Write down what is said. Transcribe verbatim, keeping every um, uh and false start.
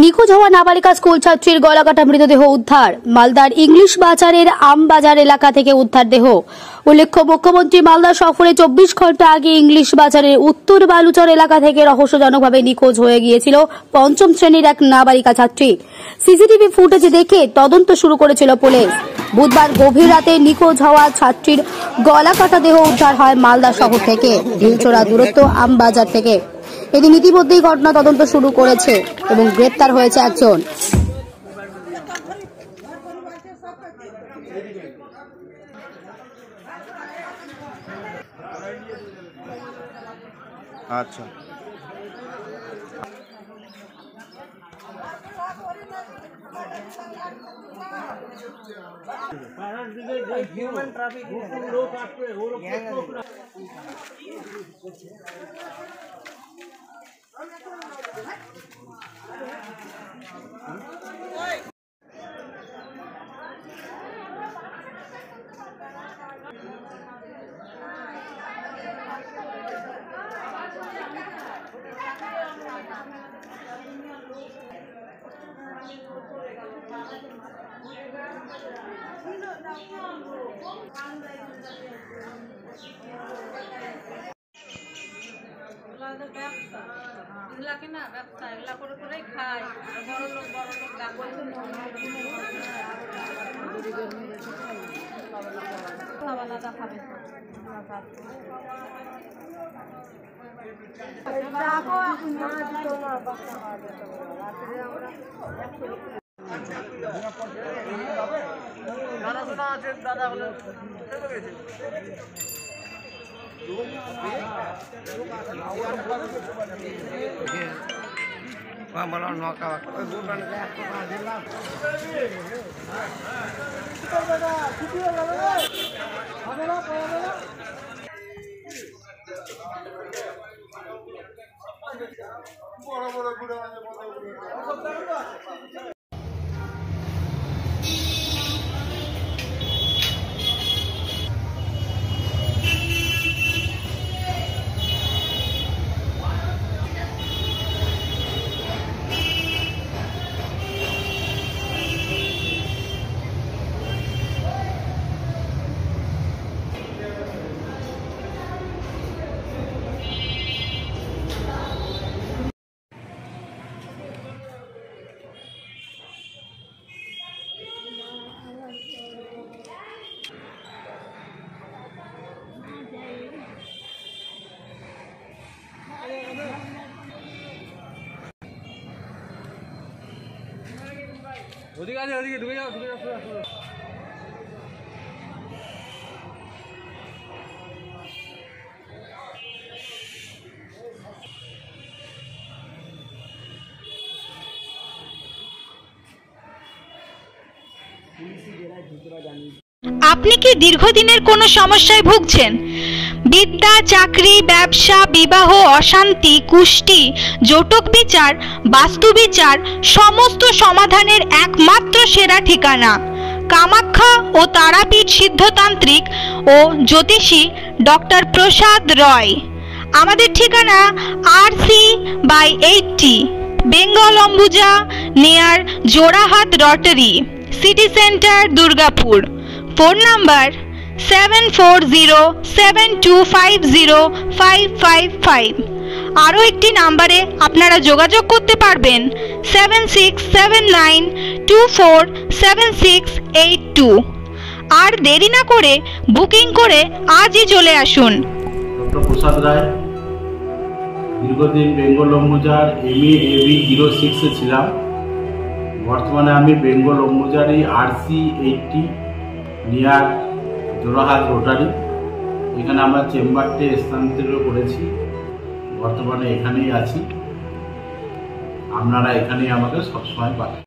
নিখোঁজ হওয়া নাবালিকা স্কুল ছাত্রীর গলাকাটা মৃতদেহ উদ্ধার। মালদার ইংলিশ বাজারের আমবাজার এলাকা থেকে উদ্ধার দেহ। উল্লেখ্য, মুখ্যমন্ত্রী মালদা সফরে চব্বিশ ঘন্টা আগে ইংলিশ বাজারের উত্তর বালুচর এলাকা থেকে রহস্যজনকভাবে নিখোঁজ হয়ে গিয়েছিল পঞ্চম শ্রেণীর এক নাবালিকা ছাত্রী। সিসিটিভি ফুটেজ দেখে তদন্ত শুরু করেছিল পুলিশ। বুধবার গভীর রাতে নিখোঁজ হওয়া ছাত্রীর গলাকাটা দেহ উদ্ধার হয় মালদা শহর থেকে, ঢিলচোড়া দূরত্ব আমবাজার থেকে। এদিন ইতিমধ্যেই ঘটনা তদন্ত শুরু করেছে এবং গ্রেপ্তার হয়েছে একজন। আচ্ছা, হিউম্যান ট্রাফিক লোক আসবে ও লোক এগুলাকে না ব্যবসা এগুলা করে করেই খায়। আর বড় লোক বড় লোক আলাদা খাবে। জানাশোনা আছে দাদা বলে বলো নৌকা বড় বড় গুড়া ওদিকে আছে, ওদিকে ঢুকে যাও, ঢুকে যাও। আপনি কি দীর্ঘদিনের কোনো সমস্যায় ভুগছেন? বিদ্যা, চাকরি, ব্যবসা, বিবাহ, অশান্তি, কুষ্টি, জটক বিচার, বাস্তু বিচার, সমস্ত সমাধানের একমাত্র সেরা ঠিকানা কামাখ্যা ও তারাপীঠ সিদ্ধতান্ত্রিক ও জ্যোতিষী ডক্টর প্রসাদ রয়। আমাদের ঠিকানা R C by eighty, Bengal Ambuja, near Jorahat rotary, city centre, Durgapur. Phone number seven four zero seven two five zero five five five. আরও একটি নাম্বারে আপনারা যোগাযোগ করতে পারবেন seven six seven nine two four seven six eight two. আর দেরি না করে বুকিং করে আজই চলে আসুন। ডক্টর প্রসাদ রায়, দীর্ঘদিন বেঙ্গল অম্বুজার এম এ এবি জিরো সিক্সে ছিলাম। বর্তমানে আমি বেঙ্গল অম্বুজারি R C eighty near Jorahat rotary, এখানে আমার চেম্বারটি স্থানান্তরিত করেছি। বর্তমানে এখানেই আছি, আপনারা এখানেই আমাকে সবসময় পাবেন।